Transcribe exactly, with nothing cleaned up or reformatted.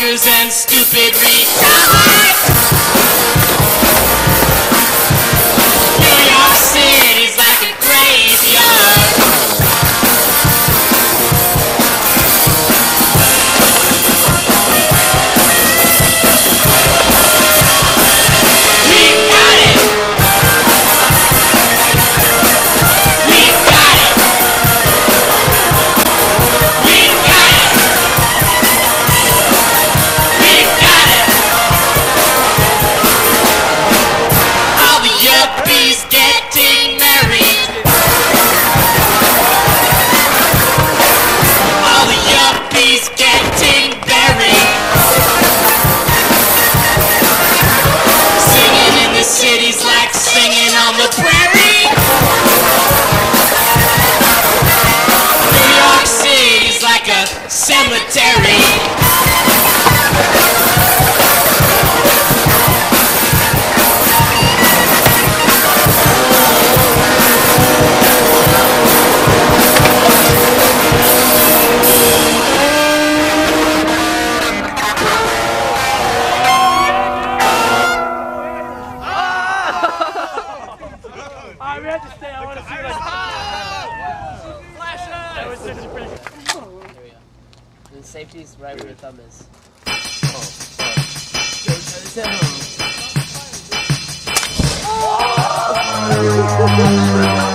suckers and stupid retards. New York City's like a graveyard. We got it. We got it. We got it. We got it. All the yuppies getting married. All the yuppies getting buried. Singing in the cities like singing on the prairie. New York City's like a cemetery. Alright, we have to stay. I want to see like flash up. That was such a pretty good. Here we go. And safety's right where your thumb is. Oh. Oh.